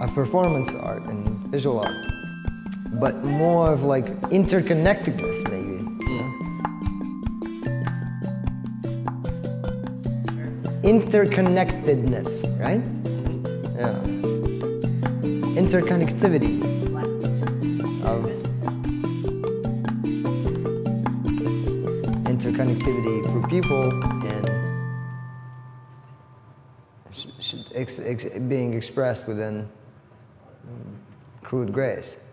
of performance art and visual art, but more of like interconnectedness, maybe. Interconnectedness, right? Yeah. Interconnectivity of interconnectivity for people and being expressed within Crude grace.